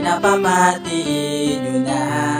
pinapamatiin nyo na.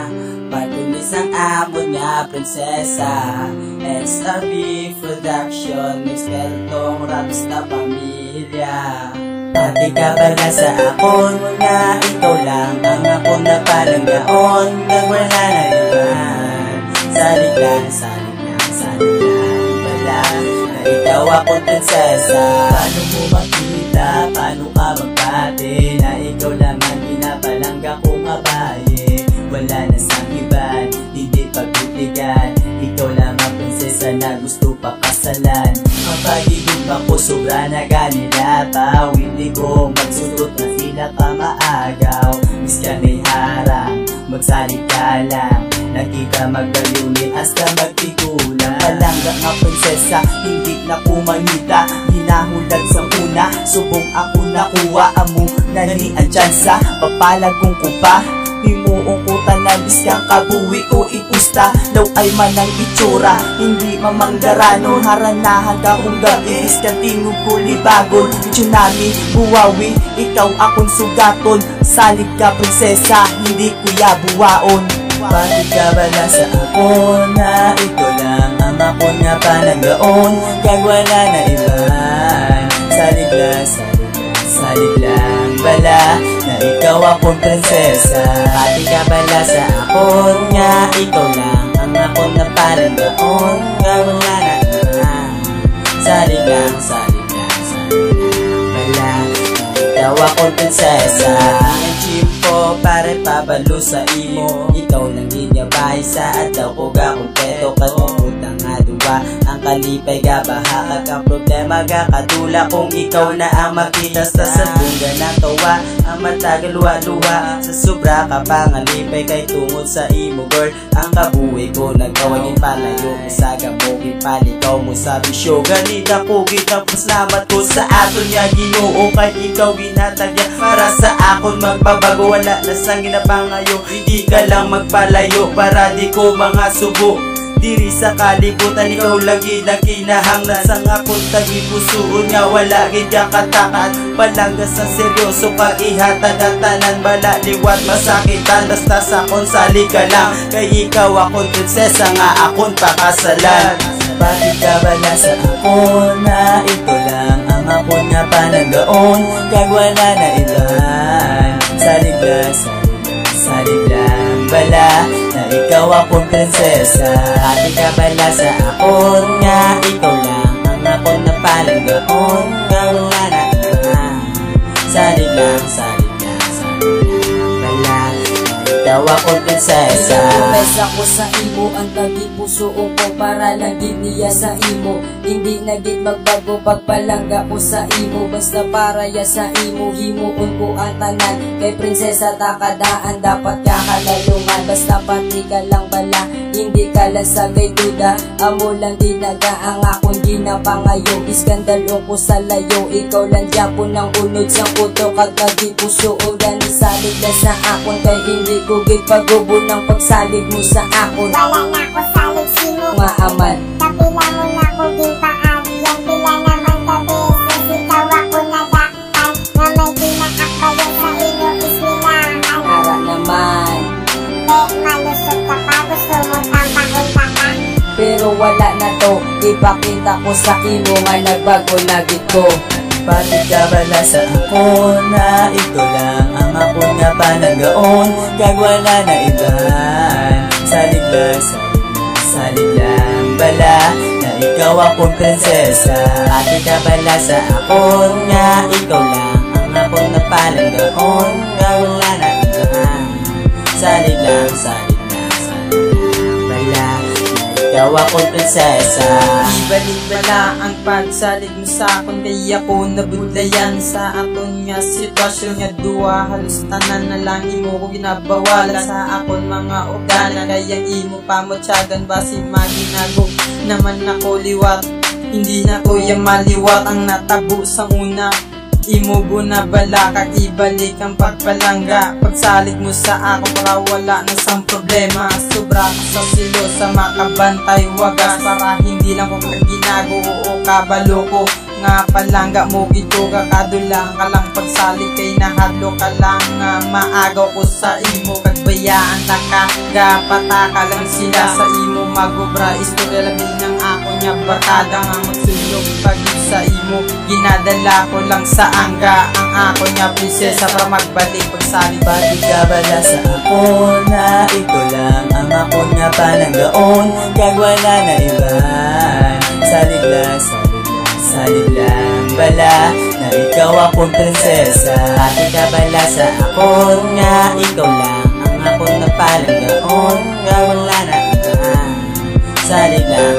Patulis ang amon nga prinsesa. SRB Production, ekspertong raps na pamilya. Pati ka pala sa akon na ikaw lang ang akong napalanggaon. Nagwala na iban. Salig lang, salig lang, salig lang pala na ikaw akong prinsesa. Paano mo makita, paano ka magpati na ikaw lang ang pinapalangga kong abaye. Wala na sa iban, hindi pagbibigyan. Ikaw lang ang prinsesa na gusto pakasalan. Ang pag-ibig ko sobra na ganilapaw. Hindi ko magsutot na sila ka maagaw. Miss ka may harang, magsalit ka lang. Nakita magdaluni hasta magtigulan. Palangga nga prinsesa, hindi na kumangita. Hinahulag sa una, subong ako nakuha. Amo na ni ang tsansa, papalagong ko pa. Himuungkutan na biskang kabuwi ko ikusta. Law ay manang itsura, hindi mamanggarano. Haranahan ka kung gabi, biskang tingog ko libagon. Tsunami, buwawi, ikaw akong sugaton. Salig ka prinsesa, hindi kuya buwaon. Bakit ka bala sa ako na ikaw lang ang ako nga panagaon. Kag wala na iban. Salig lang, salig lang, salig lang bala na ikaw akong prinsesa. Pati ka pala sa akon nga ikaw lang ang akong napalanggaon. Nga wala na iban. Salig lang, salig lang, salig lang bala na ikaw akong prinsesa. Ang chimpo pare pabalo sa imo. Ikaw nang ginyabay sa ataw ko ga kumpleto. Katungutang aduwa ang kalipay ga baha. Kag problema ga katula kung ikaw na ang makita sa sadungga na tawa. Ang matagal luha-luha sa sobra ka pangalipay kay tungod sa imo girl. Ang kabuhi ko nagkawagin palayo. Isaga mo gipalikaw mo sa bisyo. Ganita ko gitapos-lamat ko sa aton niya Ginoo. Kay ikaw ginatagya para sa akon magbabago. Wala na sang ginapangayo, hindi ka lang magpalayo para di ko mga subo. Diri sa kalibutan ikaw lagi na kinahanglan. Sang akong tagi pusoon nga wala gid ka katakan. Palangga sa seryoso pag ihatag ang tanan. Bala liwat masakitan basta sa akon sali ka lang. Kay ikaw akong prinsesa nga akong pakasalan. Bakit ka bala sa ako na ito lang ang akong nga panagaon. Kag wala na iban. Salig lang, salig lang, salig lang bala na ikaw akong prinsesa. Pati ka bala sa akon nga ikaw lang ang akong napalanggaon. Nga wala na iban. Salig lang, salig lang, salig lang bala na ikaw akong prinsesa. Pesa ko sa imo ang tagi puso ko para lagi niya sa imo. Hindi naging magbago pagpalangga ko sa imo. Basta para ya sa imo himuon ko ang tanan. Kay prinsesa takadaan dapat kakalayungan. Basta pati ka lang bala, hindi ka lang sagay duda. Amo lang dinaga ang akong ginapangayo. Iskandalo ko sa layo, ikaw lang Japon ang unod sang kuto. Kag nagi puso o gani salig na sa akon. Kay hindi ko gipagubo ng pagsalig mo sa akon. Wala na ko salig sino nga aman. Kapila mo na ko gipaagi. Ang pila naman gabi sa ikaw ako nadakpan. Na may ginakakbayan sa ino ismilahan. Ara naman. Malusot ka pa, gusto mo tampakon ka. Pero wala na to, ipakita ko sa imo nga nagbago lagi ko. Bakit ka bala sa ako na ito lang ang ako nga panagaon. Kag wala na iban. Salig lang, salig lang, salig lang bala na ikaw akong prinsesa. Bakit ka bala sa ako nga ikaw lang ang akong napalanggaon. Kag wala na iban. Salig lang, salig lang, salig lang bala na ikaw akong prinsesa. Ibalik bala ang pagsalig mo sa akon. Kaya ko nabudlayan sa aton nga sitwasyon nga duwa. Halos tanan na lang imo ko ginabawala sa akon mga ugana. Kaya imo pa mo tiyagan basi maginago naman ako liwat. Hindi na ko yung maliwat ang natabo sa una. Imo na bala kag ibalik ang pagpalangga. Pagsalig mo sa ako para wala na sang problema. Sobra ka sa silo sa makabantay wagas. Para hindi lang ko ginago o kabalo ko mga palangga mo gituga kadulang ka lang pagsalig kay nahadlo ka lang maagaw ko sa imo kagbayaan nakagapataka lang sila sa imo magobra istorya labi ng ako nya barkada nga magsulog pag sa imo ginadala ko lang sa angga ang ako nya prinsesa para magbalik pagsalig Pati ka bala sa ako na ito lang ang ako nya palanggaon kag wala na iba salig lang, salig lang bala na ikaw akong prinsesa Pati ka bala sa ako nga ikaw lang ang ako na palanggaon kag wala na iba salig lang,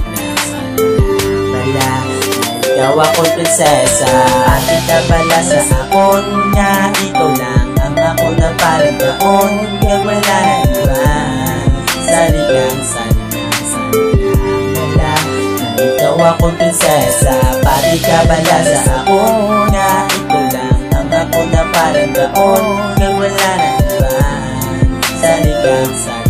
bala ikaw akong prinsesa Pati ka bala sa ako nga ikaw lang ang ako na palanggaon kag wala na iba salig lang, bala ikaw akong prinsesa Pati ka bala sa ako nga ikaw lang ang ako na palanggaon kag wala na iba salig lang,